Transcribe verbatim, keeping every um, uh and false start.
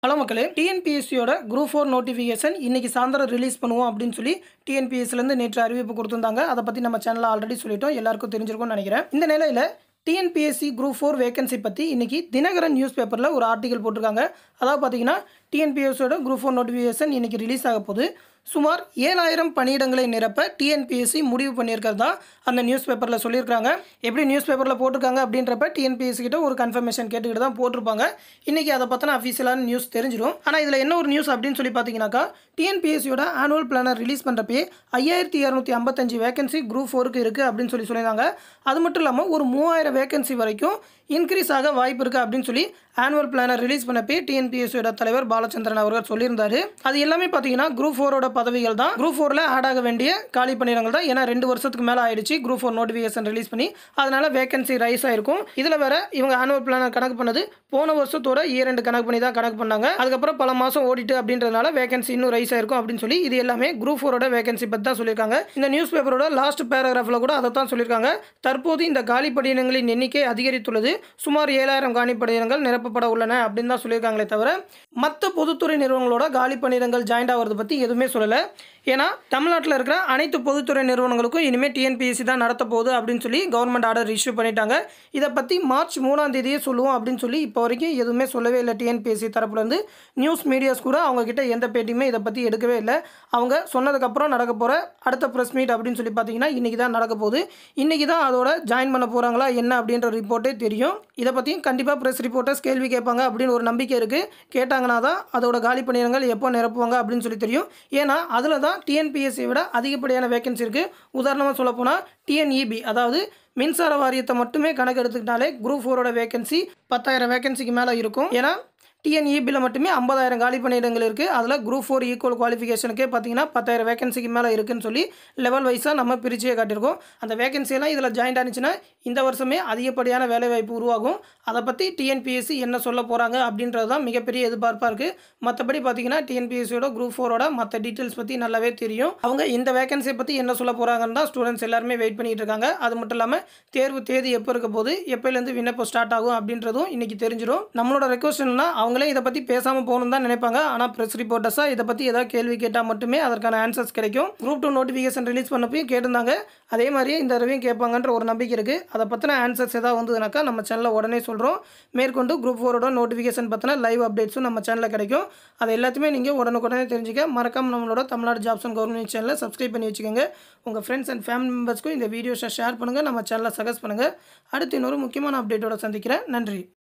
Hello மக்களே, டிஎன்பிஎஸ்சியோட group four notification இன்னைக்கு சாயந்தரம் ரிலீஸ் பண்ணுவோம் அப்படின்னு சொல்லி டிஎன்பிஎஸ்சிலேருந்து நேற்று அறிவிப்பு கொடுத்துருந்தாங்க. அதை பற்றி நம்ம சேனலில் ஆல்ரெடி சொல்லிட்டோம், எல்லாருக்கும் தெரிஞ்சிருக்கும்னு நினைக்கிறேன். இந்த நிலையில் டிஎன்பிஎஸ்சி குரூப் ஃபோர் வேகன்சி பற்றி இன்னைக்கு தினகரன் நியூஸ் பேப்பரில் ஒரு ஆர்டிகல் போட்டிருக்காங்க. அதாவது பார்த்தீங்கன்னா டிஎன்பிஎஸ்சியோட குரூப் ஃபோர் நோட்டிஃபிகேஷன் இன்னைக்கு ரிலீஸ் ஆக போகுது. சுமார் ஏழாயிரம் பணியிடங்களை நிரப்ப டிஎன்பிஎஸ்சி முடிவு பண்ணியிருக்கிறது தான் அந்த நியூஸ் பேப்பரில் சொல்லியிருக்காங்க. எப்படி நியூஸ் பேப்பரில் போட்டிருக்காங்க அப்படின்றப்ப டிஎன்பிஎஸ்சி கிட்ட ஒரு கன்ஃபர்மேஷன் கேட்டுக்கிட்டு தான் போட்டிருப்பாங்க. இன்றைக்கி அதை பற்றின அஃபீஷியலான நியூஸ் தெரிஞ்சிடும். ஆனால் இதில் என்ன ஒரு நியூஸ் அப்படின்னு சொல்லி பார்த்தீங்கன்னாக்கா, டிஎன்பிஎஸ்சியோட ஆனுவல் பிளானர் ரிலீஸ் பண்ணுறப்பே ஐயாயிரத்தி இரநூத்தி ஐம்பத்தஞ்சு வேகன்சி குரூப் ஃபோருக்கு இருக்குது அப்படின்னு சொல்லி சொல்லியிருந்தாங்க. அது மட்டும் இல்லாமல் ஒரு மூவாயிரம் வேகன்சி வரைக்கும் இன்க்ரீஸ் ஆக வாய்ப்பு இருக்குது அப்படின்னு சொல்லி ஆனுவல் பிளானர் ரிலீஸ் பண்ணப்பே டிஎன்பிஎஸ்சியோட தலைவர் பாலச்சந்திரன் அவர்கள் சொல்லியிருந்தார். அது எல்லாமே பார்த்தீங்கன்னா குரூப் ஃபோரோட பதவிகள் தான். குரூப் ஃபோரில் ஆட் ஆக வேண்டிய காலி பணியிடங்கள் தான். ஏன்னா ரெண்டு வருஷத்துக்கு மேலே ஆயிடுச்சு குரூப் ஃபோர் நோட்டிஃபிகேஷன் ரிலீஸ் பண்ணி, அதனால வேகன்சி ரைஸ் ஆயிருக்கும். இதில் வேற இவங்க ஆனுவல் பிளானர் கணக்கு பண்ணது போன வருஷத்தோட இயர் ரெண்டு கணக்கு பண்ணி தான் கணக்கு பண்ணாங்க. அதுக்கப்புறம் பல மாதம் ஓடிட்டு அப்படின்றதுனால வேகன்சி இன்னும் ரைஸ் ஆயிருக்கும் அப்படின்னு சொல்லி இது எல்லாமே குரூப் ஃபோரோட வேகன்சி பற்றி தான் சொல்லியிருக்காங்க. இந்த நியூஸ் பேப்பரோட லாஸ்ட் பேராகிராஃபில் கூட அதை தான் சொல்லியிருக்காங்க. தற்போது இந்த காலி பணியிடங்களின் எண்ணிக்கை அதிகரித்துள்ளது. சுமார் ஏழாயிரம் காலி பணியிடங்கள் நிரப்பப்பட உள்ளன அப்படின்னு தான் சொல்லியிருக்காங்களே தவிர மற்ற பொதுத்துறை நிறுவனங்களோட காலி பணியிடங்கள் ஜாயின்ட் ஆகிறது பற்றி எதுவுமே சொல்லலை. ஏன்னா தமிழ்நாட்டில் இருக்கிற அனைத்து பொதுத்துறை நிறுவனங்களுக்கும் இனிமேல் டிஎன்பிஎஸ்சி தான் நடத்த போகுது அப்படின்னு சொல்லி கவர்மெண்ட் ஆர்டர் இஷ்யூ பண்ணிட்டாங்க. இதை பற்றி மார்ச் மூணாம் தேதியே சொல்லுவோம் அப்படின்னு சொல்லி இப்போ வரைக்கும் எதுவுமே சொல்லவே இல்லை. டிஎன்பிஎஸ்சி தரப்புலேருந்து நியூஸ் மீடியாஸ் கூட அவங்க கிட்ட எந்த பேட்டியுமே இதை பற்றி எடுக்கவே இல்லை. அவங்க சொன்னதுக்கப்புறம் நடக்க போகிற அடுத்த ப்ரெஸ் மீட் அப்படின்னு சொல்லி பார்த்தீங்கன்னா இன்றைக்கி தான் நடக்க போகுது. இன்றைக்கி தான் அதோட ஜாயின் பண்ண போகிறாங்களா என்ன அப்படின்ற ரிப்போர்ட்டே தெரியும். இதை பற்றியும் கண்டிப்பாக ப்ரெஸ் ரிப்போர்ட்டர்ஸ் கேள்வி கேட்பாங்க அப்படின்னு ஒரு நம்பிக்கை இருக்குது. கேட்டாங்கன்னா தான் அதோட காலி பணியிடங்கள் எப்போ நிரப்புவாங்க அப்படின்னு சொல்லி தெரியும். ஏன்னா அதில் தான் டிஎன்பிஎஸ்சி விட அதிகப்படியான வேகன்சி இருக்குது. உதாரணமாக சொல்ல போனால் டிஎன்இபி, அதாவது மின்சார வாரியத்தை மட்டுமே கணக்கு எடுத்துக்கிட்டாலே குரூப் ஃபோரோட வேகன்சி பத்தாயிரம் வேகன்சிக்கு மேலே இருக்கும். ஏன்னா டிஎன்இபியில் மட்டுமே ஐம்பதாயிரம் காலி பணியிடங்கள் இருக்குது. அதில் குரூப் ஃபோர் ஈக்குவல் குவாலிஃபிகேஷனுக்கே பார்த்தீங்கன்னா பத்தாயிரம் வேகன்சிக்கு மேலே இருக்குன்னு சொல்லி லெவல் வைஸாக நம்ம பிரிச்சே காட்டியிருக்கோம். அந்த வேகன்சியெல்லாம் இதில் ஜாயின்ட் ஆனிச்சுன்னா இந்த வருஷமே அதிகப்படியான வேலைவாய்ப்பு உருவாகும். அதை பற்றி டிஎன்பிஎஸ்சி என்ன சொல்ல போகிறாங்க அப்படின்றது தான் மிகப்பெரிய எதிர்பார்ப்பாக இருக்குது. மற்றபடி பார்த்தீங்கன்னா டிஎன்பிஎஸ்சியோட குரூப் ஃபோரோட மற்ற டீட்டெயில்ஸ் பற்றி நல்லாவே தெரியும். அவங்க இந்த வேகன்சியை பற்றி என்ன சொல்ல போகிறாங்கன்னு தான் ஸ்டூடெண்ட்ஸ் எல்லாருமே வெயிட் பண்ணிட்டு இருக்காங்க. அது மட்டும் இல்லாமல் தேர்வு தேதி எப்போ இருக்க போது, எப்போலேருந்து விண்ணப்பம் ஸ்டார்ட் ஆகும் அப்படின்றதும் இன்றைக்கி தெரிஞ்சிடும். நம்மளோட ரெக்வஸ்ட் என்னன்னா, அவங்களே இதை பற்றி பேசாமல் போகணும் தான் நினைப்பாங்க. ஆனால் ப்ரெஸ் ரிப்போர்ட்டர்ஸாக இதை பற்றி ஏதாவது கேள்வி கேட்டால் மட்டுமே அதற்கான ஆன்சர்ஸ் கிடைக்கும். குரூப் டூ நோட்டிஃபிகேஷன் ரிலீஸ் பண்ணப்பையும் கேட்டிருந்தாங்க. அதே மாதிரியே இந்த தடவையும் கேட்பாங்கன்ற ஒரு நம்பிக்கை இருக்குது. அதை பற்றின ஆன்சர்ஸ் ஏதாவது வந்ததுனாக்கா நம்ம சேனலில் உடனே சொல்கிறோம். மேற்கொண்டு குரூப் ஃபோரோட நோட்டிஃபிகேஷன் பற்றின லைவ் அப்டேட்ஸும் நம்ம சேனலில் கிடைக்கும். அதை எல்லாத்தையுமே நீங்கள் உடனுக்குடனே தெரிஞ்சுக்க மறக்காம நம்மளோட தமிழ்நாடு ஜாப்ஸ் அண்ட் கவர்மெண்ட் சேனலை சப்ஸ்கிரைப் பண்ணி வச்சுக்கோங்க. உங்கள் ஃப்ரெண்ட்ஸ் அண்ட் ஃபேமிலி மெம்பர்ஸ்க்கும் இந்த வீடியோஸை ஷேர் பண்ணுங்கள், நம்ம சேனலை சஜஸ்ட் பண்ணுங்கள். அடுத்து இன்னொரு முக்கியமான அப்டேட்டோட சந்திக்கிறேன். நன்றி.